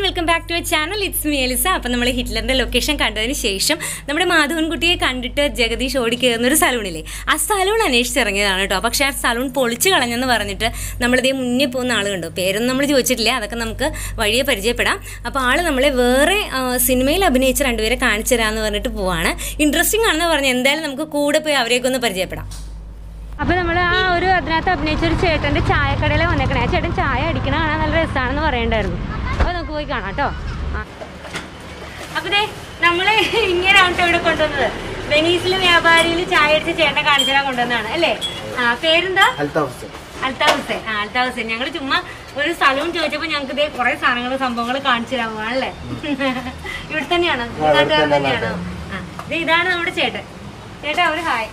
Welcome back to a channel. It's me Eliza. അപ്പം നമ്മൾ ഹിറ്റ്ലറിൻ്റെ location കണ്ടതിന് ശേഷം നമ്മുടെ മാധവൻകുട്ടിയെ കണ്ടിട്ട് ജഗദീഷ് ഓടി കയറുന്നൊരു സലൂണില്ലേ, ആ സലൂൺ അന്വേഷിച്ചിറങ്ങിയതാണ് കേട്ടോ. പക്ഷേ ആ സലൂൺ പൊളിച്ച് കളഞ്ഞെന്ന് പറഞ്ഞിട്ട് നമ്മളിതേ മുന്നേ പോകുന്ന ആൾ കണ്ടു. പേരൊന്നും നമ്മൾ ചോദിച്ചിട്ടില്ല, അതൊക്കെ നമുക്ക് വഴിയെ പരിചയപ്പെടാം. അപ്പോൾ ആൾ നമ്മളെ വേറെ സിനിമയിൽ അഭിനയിച്ച രണ്ടുപേരെ കാണിച്ചു തരാമെന്ന് പറഞ്ഞിട്ട് പോവാണ്. ഇൻട്രസ്റ്റിംഗ് ആണെന്ന് പറഞ്ഞ് എന്തായാലും നമുക്ക് കൂടെ പോയി അവരെയൊക്കെ ഒന്ന് പരിചയപ്പെടാം. അപ്പോൾ നമ്മൾ ആ ഒരു അതിനകത്ത് അഭിനയിച്ചൊരു ചേട്ടൻ്റെ ചായക്കടയിൽ വന്നേക്കണേ. ആ ചേട്ടൻ ചായ അടിക്കണ കാണാൻ നല്ല രസമാണെന്ന് പറയണ്ടായിരുന്നു. അപ്പോൾ നമുക്ക് പോയി കാണാം കേട്ടോ. അപ്പോൾ ദേ നമ്മൾ ഇങ്ങനെയാണ് കേട്ടോ ഇവിടെ കൊണ്ടുവന്നത്. വെനീസിലെ വ്യാപാരിയിൽ ചായ അടിച്ച് ചേട്ടനെ കാണിച്ചാൽ കൊണ്ടുവന്നതാണ് അല്ലേ? പേരെന്താ? അൽത്താഹുസൈൻ. അൽത്താഹുസൈൻ. ഞങ്ങൾ ചുമ്മാ ഒരു സ്ഥലവും ചോദിച്ചപ്പോൾ ഞങ്ങൾക്ക് ഇതേ കുറെ സാധനങ്ങൾ സംഭവങ്ങൾ കാണിച്ചു തരാൻ പോവാണല്ലേ. ഇവിടെ തന്നെയാണോ? നാട്ടുകാരൻ തന്നെയാണോ? ഇതാണ് നമ്മുടെ ചേട്ടൻ. ചേട്ടാ ഒരു ഹായ്.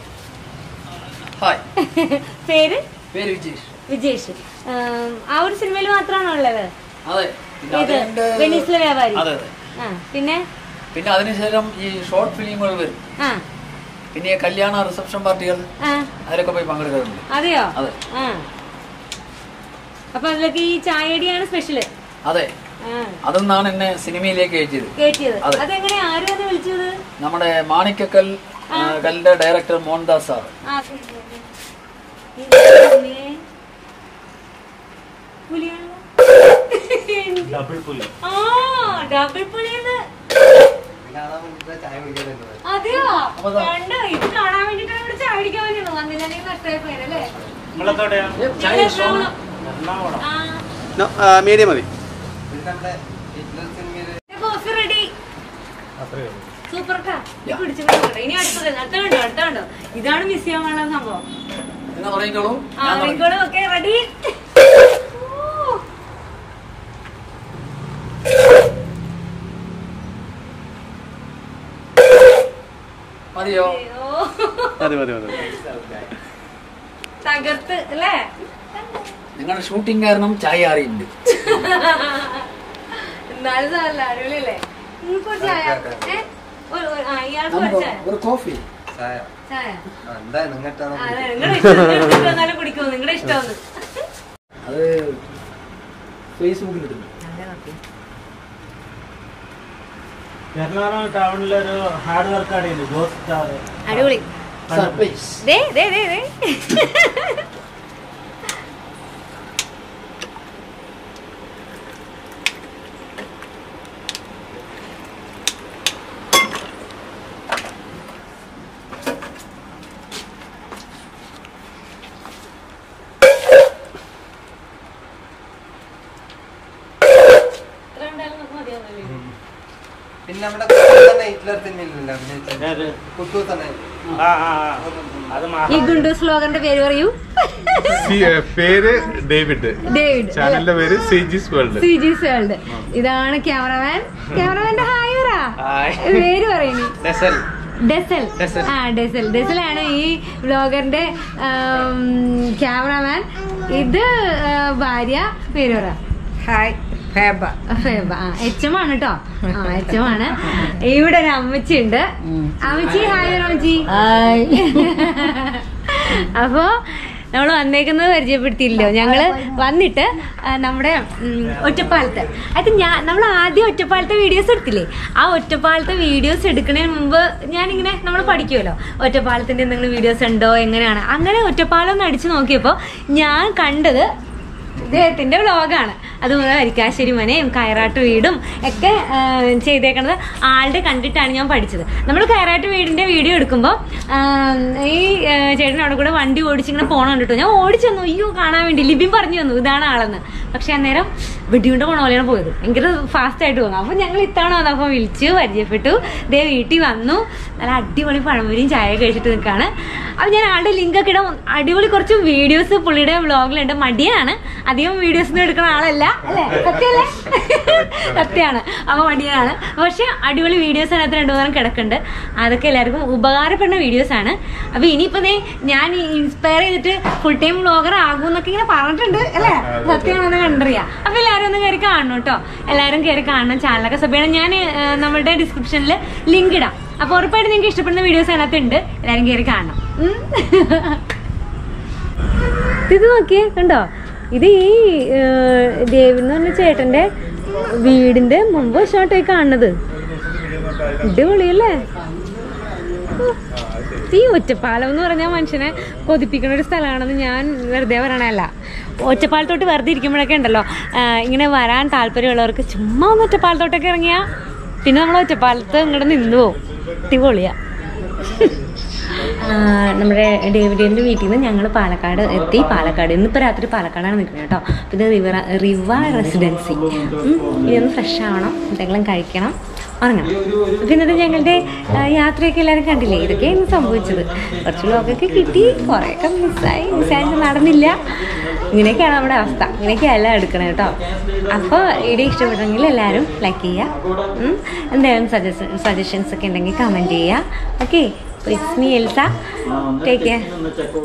പേര്? വിജേഷ്. ആ ഒരു സിനിമയിൽ മാത്രമാണോ ഉള്ളത്? വെനീസിലെ വ്യാപാരി. പിന്നെ പിന്നെ അതിനുശേഷം ഈ ഷോർട്ട് ഫിലിമുകൾ വരും. പിന്നെ കല്യാണ റിസപ്ഷൻ പാർട്ടികൾ അതിലൊക്കെ പോയി പങ്കെടുക്കാറുണ്ട്. അതെയോ? അപ്പൊ അതിലൊക്കെ ഈ ചായടിയാണ് സ്പെഷ്യല്? അതെ, അതൊന്നാണ് എന്നെ സിനിമയിലേക്ക് കയറ്റിയത്. അതെങ്ങനെയാ? ആരും അത് വിളിച്ചത്? നമ്മുടെ മാണിക്കക്കൽ കല്ലിന്റെ ഡയറക്ടർ മോഹൻദാസ് സാർ. അതെയോ? കണ്ടോ, ഇത് കാണാൻ വേണ്ടിട്ടാണ് ഇവിടെ ചായ അടിക്കാൻ വേണ്ടിയാണ് വന്നില്ലെങ്കിൽ നഷ്ടമായി പോയല്ലേ. മീഡിയം മതി. Coffee ready. സൂപ്പർ ട്ടാ. പിടിച്ചിട്ടുണ്ടോ? ഇനി അടുത്തതുണ്ടോ? അടുത്തുണ്ടോ? ഇതാണ് മിസ് ചെയ്യാൻ വേണ്ട സംഭവം. Okay ready. മതിയോ? തകർത്ത് അല്ലേ? നിങ്ങളുടെ ഷൂട്ടിംഗ് കാരണം ചായ അറിയുന്നുണ്ട്. എന്നാലും സാറല്ല, അടിപൊളിയല്ലേ? ഒരു കോഫി കുടിക്കുന്നു. നിങ്ങളുടെ ഇഷ്ടമാണ് അത്. ഫേസ്ബുക്കിൽ ഇടുന്നു. എറണാകുളം ടൗണിലൊരു ഹാർഡ് വർക്ക് കടയുണ്ട്, ജോസ്. അടിപൊളി. പിന്നെ നമ്മുടെ ഹിറ്റ്ലർ ഈ ഗുണ്ടു സ്ലോഗന്റെ പേര് പറയൂ. പേര് ഡേവിഡ്. ചാനലിന്റെ പേര് സിജീസ് വേൾഡ്. ഇതാണ് ക്യാമറമാൻ. ക്യാമറമാന്റെ ഹായ് പറ. പേര് പറയുന്നു. ഡെസലാണ് ഈ വ്ലോഗറിന്റെ ക്യാമറമാൻ. ഇത് ഭാര്യ. പേര് പറ. ഹായ്. ഫേബ. എച്ചമാണ് കേട്ടോ. എച്ചമാണ്. ഇവിടെ ഒരു അമ്മച്ചി ഉണ്ട്. അമ്മച്ചി ഹായ്. അമ്മച്ചി അപ്പോ നമ്മൾ വന്നേക്കുന്നത് പരിചയപ്പെടുത്തിയില്ലോ. ഞങ്ങള് വന്നിട്ട് നമ്മുടെ ഒറ്റപ്പാലത്ത് അത് നമ്മൾ ആദ്യം ഒറ്റപ്പാലത്തെ വീഡിയോസ് എടുത്തില്ലേ, ആ ഒറ്റപ്പാലത്തെ വീഡിയോസ് എടുക്കുന്നതിന് മുമ്പ് ഞാനിങ്ങനെ നമ്മൾ പഠിക്കുമല്ലോ ഒറ്റപ്പാലത്തിന്റെ എന്തെങ്കിലും വീഡിയോസ് ഉണ്ടോ എങ്ങനെയാണ്. അങ്ങനെ ഒറ്റപ്പാലം ഒന്ന് അടിച്ചു നോക്കിയപ്പോൾ ഞാൻ കണ്ടത് ഇദ്ദേഹത്തിന്റെ വ്ലോഗാണ്. അതുപോലെ വരിക്കാശ്ശേരി മനയും കയറാട്ട് വീടും ഒക്കെ ചെയ്തേക്കണത് ആളുടെ കണ്ടിട്ടാണ് ഞാൻ പഠിച്ചത്. നമ്മൾ കയറാട്ട് വീടിന്റെ വീഡിയോ എടുക്കുമ്പോൾ ഈ ചേട്ടൻ അവിടെ കൂടെ വണ്ടി ഓടിച്ചിങ്ങനെ പോകണം കണ്ടിട്ടോ. ഞാൻ ഓടിച്ചു തന്നു, അയ്യോ കാണാൻ വേണ്ടി. ലിബിൻ പറഞ്ഞു തന്നു ഇതാണ് ആളെന്ന്. പക്ഷെ അന്നേരം വെടിയുണ്ട പോണ പോലെയാണ് പോയത്. ഭയങ്കര ഫാസ്റ്റ് ആയിട്ട് പോകുന്നു. അപ്പൊ ഞങ്ങൾ ഇത്തവണ വന്നപ്പോൾ വിളിച്ചു പരിചയപ്പെട്ടു. ദേ വീട്ടിൽ വന്നു. നല്ല അടിപൊളി പഴംപൊരിയും ചായ കഴിച്ചിട്ട് നിൽക്കുകയാണ്. അപ്പൊ ഞാൻ ആളുടെ ലിങ്ക് ഒക്കെ ഇടാം. അടിപൊളി കുറച്ച് വീഡിയോസ് പുള്ളിയുടെ വ്ലോഗിലുണ്ട്. മടിയാണ്, അധികം വീഡിയോസ് ഒന്നും എടുക്കുന്ന ആളല്ല അല്ലേ? സത്യല്ലേ? സത്യമാണ്. അപ്പൊ മടിയാണ്. പക്ഷെ അടിപൊളി വീഡിയോസ് അതിനകത്ത് 2-3 കിടക്കുന്നുണ്ട്. അതൊക്കെ എല്ലാവർക്കും ഉപകാരപ്പെടുന്ന വീഡിയോസ് ആണ്. അപ്പൊ ഇനിയിപ്പോ ഞാൻ ഇൻസ്പയർ ചെയ്തിട്ട് ഫുൾ ടൈം വ്ലോഗർ ആകും എന്നൊക്കെ ഇങ്ങനെ പറഞ്ഞിട്ടുണ്ട് അല്ലേ? സത്യമാണെന്ന് കണ്ടറിയാം. അപ്പൊ എല്ലാവരും ഒന്ന് കയറി കാണണം കേട്ടോ. എല്ലാവരും കയറി കാണണം. ചാനലൊക്കെ സബ് ചെയ്യണം. ഞാൻ നമ്മളുടെ ഡിസ്ക്രിപ്ഷനിൽ ലിങ്ക് ഇടാം. അപ്പൊ ഉറപ്പായിട്ട് നിങ്ങൾക്ക് ഇഷ്ടപ്പെടുന്ന വീഡിയോസ് അതിനകത്ത് ഉണ്ട്. എല്ലാവരും കയറി കാണണം. ഇത് നോക്കിയേ, കണ്ടോ? ഇത് ഈ ദേവി എന്ന് പറഞ്ഞ ചേട്ടന്റെ വീടിന്റെ മുമ്പ് വശമായിട്ടായി കാണുന്നത്. അടിപൊളിയല്ലേ? ഈ ഒറ്റപ്പാലം എന്ന് പറഞ്ഞാൽ മനുഷ്യനെ കൊതിപ്പിക്കുന്ന ഒരു സ്ഥലമാണെന്ന് ഞാൻ വെറുതെ പറയണല്ല. ഒറ്റപ്പാലത്തോട്ട് വെറുതെ ഇരിക്കുമ്പോഴൊക്കെ ഉണ്ടല്ലോ, ഇങ്ങനെ വരാൻ താല്പര്യമുള്ളവർക്ക് ചുമ്മാ ഒന്ന് ഒറ്റപ്പാലത്തോട്ടൊക്കെ ഇറങ്ങിയാൽ പിന്നെ നമ്മൾ ഒറ്റപ്പാലത്ത് ഇങ്ങോട്ട് നിന്ന് പോവും. അടിപൊളിയാ. നമ്മുടെ ഡേവിഡിൻ്റെ വീട്ടിൽ നിന്ന് ഞങ്ങൾ പാലക്കാട് എത്തി. പാലക്കാട് ഇന്നിപ്പോൾ രാത്രി പാലക്കാടാണ് നിൽക്കുന്നത് കേട്ടോ. പിന്നെ റിവ റെസിഡൻസി. ഇതൊന്ന് ഫ്രഷ് ആവണം, എന്തെങ്കിലും കഴിക്കണം, ഉറങ്ങണം. പിന്നെ ഞങ്ങളുടെ യാത്രയൊക്കെ എല്ലാവരും കണ്ടില്ലേ? ഇതൊക്കെയാണ് സംഭവിച്ചത്. കുറച്ച് ലോകൊക്കെ കിട്ടി, കുറേയൊക്കെ മിസ്സായിട്ട് നടന്നില്ല. ഇങ്ങനെയൊക്കെയാണ് നമ്മുടെ അവസ്ഥ. ഇങ്ങനെയൊക്കെയല്ല എടുക്കണം കേട്ടോ. അപ്പോൾ വീഡിയോ ഇഷ്ടപ്പെട്ടെങ്കിൽ എല്ലാവരും ലൈക്ക് ചെയ്യുക. എന്തെങ്കിലും സജഷൻസ് ഒക്കെ ഉണ്ടെങ്കിൽ കമൻറ്റ് ചെയ്യുക. Okay, it's me Elsa. Take care.